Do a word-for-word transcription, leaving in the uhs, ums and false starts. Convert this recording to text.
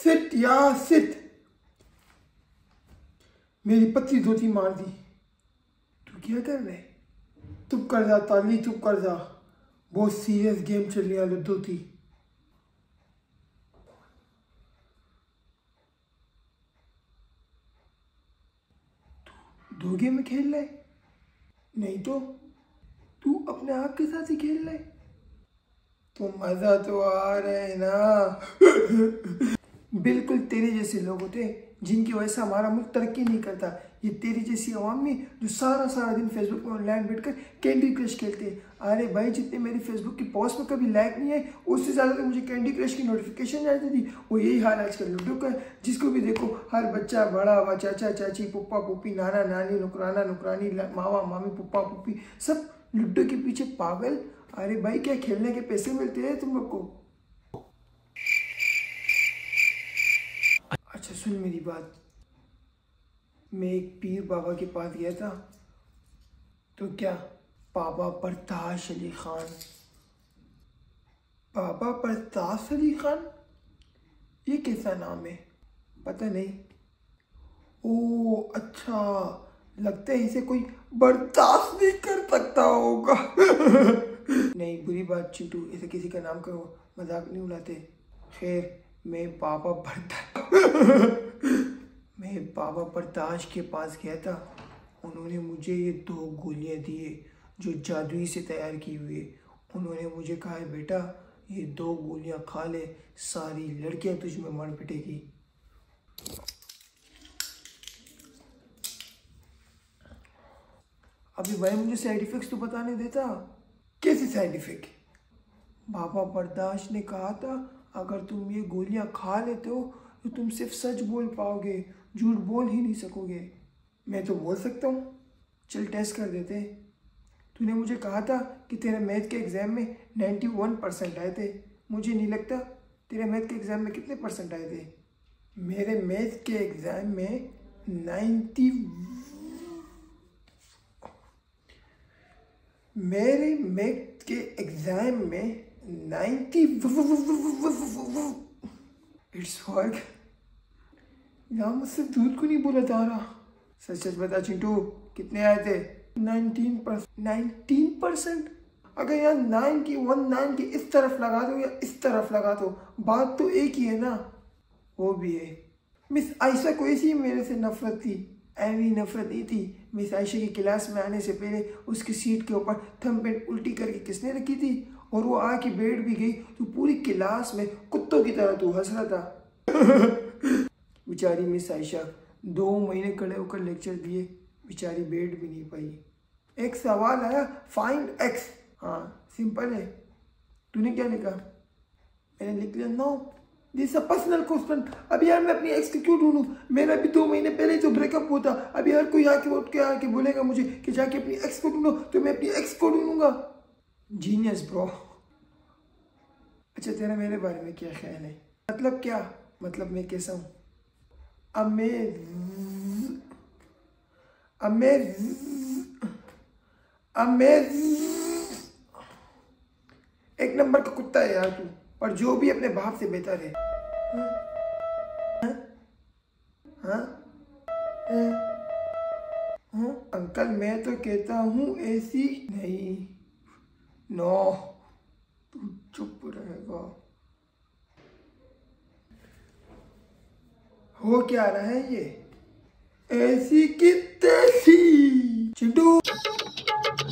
Seat या seat. मेरी पतली धोती मार दी। तू क्या कर रहा है? चुप कर जा ताली, चुप कर जा। बहुत सीरियस गेम चल रही है लुड्डू थी। दो गेम में खेल रहा है? नहीं तो तू अपने आप के साथ ही खेल रहा है। तो मजा तो आ रहा है ना। बिल्कुल तेरे जैसे लोग होते हैं जिनकी वजह से हमारा मुल्क तरक्की नहीं करता। ये तेरी जैसी अवाम में जो सारा सारा दिन फेसबुक में ऑनलाइन बैठकर कैंडी क्रश खेलते हैं। अरे भाई, जितने मेरी फेसबुक की पोस्ट में कभी लाइक नहीं है, उससे ज़्यादा तो मुझे कैंडी क्रश की नोटिफिकेशन जाती थी। वो यही हाल आजकल लूडो का। जिसको भी देखो, हर बच्चा बड़ा हुआ, चाचा चाची, पुप्पा पुप्पी, नाना नानी, नुकराना नुकरानी, मामा मामी, पुप्पा पुप्पी, सब लूडो के पीछे पागल। अरे भाई, क्या खेलने के पैसे मिलते हैं तुम लोग को? अच्छा सुन मेरी बात। मैं एक पीर बाबा के पास गया था। तो क्या? बाबा परताश अली खान। बाबा परताश अली खान? ये कैसा नाम है? पता नहीं। ओ अच्छा, लगता है इसे कोई बर्दाश्त नहीं कर सकता होगा। नहीं, बुरी बात चिंटू, ऐसे किसी का नाम करो, मजाक नहीं उड़ाते। खैर, मैं बाबा बर्दाश्त मैं बाबा बर्दाश के पास गया था। उन्होंने मुझे ये दो गोलियां दी है जो जादुई से तैयार की हुई है। उन्होंने मुझे कहा है, बेटा ये दो गोलियां खा ले, सारी लड़कियां तुझ में मर पिटेगी। अभी भाई मुझे साइड इफेक्ट्स तो बताने देता। कैसे साइड इफेक्ट? बाबा बर्दाश ने कहा था, अगर तुम ये गोलियां खा लेते हो तो तुम सिर्फ सच बोल पाओगे, झूठ बोल ही नहीं सकोगे। मैं तो बोल सकता हूँ। चल टेस्ट कर देते हैं। तूने मुझे कहा था कि तेरे मैथ के एग्ज़ाम में इक्यानवे परसेंट आए थे। मुझे नहीं लगता। तेरे मैथ के एग्ज़ाम में कितने परसेंट आए थे? मेरे मैथ के एग्ज़ाम में नाइन्टी मेरे मैथ के एग्ज़ाम में नाइन्टी इट्स वर्क। यहाँ मुझसे दूध को नहीं बोला जा रहा। सच सच बता चिंटू, कितने आए थे? Nineteen percent. Nineteen percent? अगर यहाँ नाइन की वन नाइन की इस तरफ लगा दो या इस तरफ लगा दो, बात तो एक ही है ना। वो भी है। मिस आयशा को ऐसी मेरे से नफरत थी। ऐवी नफरत नहीं थी। मिस आयशा की क्लास में आने से पहले उसकी सीट के ऊपर थंबप्रिंट उल्टी करके किसने रखी थी, और वो आके बैठ भी गई तो पूरी क्लास में कुत्तों की तरह तू हंस रहा था। बेचारी मिस आयशा दो महीने खड़े होकर लेक्चर दिए, बेचारी बैठ भी नहीं पाई। एक सवाल आया, फाइंड एक्स। हाँ सिंपल है। तूने क्या लिखा? मैंने लिख लिया, no this a personal question. अभी यार मैं अपनी एक्स को क्यों ढूंढूं? मेरा भी दो महीने पहले ही तो ब्रेकअप हुआ था। अभी यार कोई आके उठ के आके बोलेगा मुझे कि जाके अपनी एक्स को ढूंढो, तो मैं अपनी एक्स को ढूंढूंगा। Genius bro. अच्छा तेरा मेरे बारे में क्या ख्याल है? मतलब क्या? मतलब मैं कैसा हूँ? अमेज अमेज अमेज एक नंबर का कुत्ता है यार तू, पर जो भी अपने बाप से बेहतर है। हाँ? हाँ? हाँ? हाँ? अंकल मैं तो कहता हूँ ऐसी नहीं। नो तू चुप रहेगा। हो क्या रहा है ये? ऐसी की तैसी। चिंटू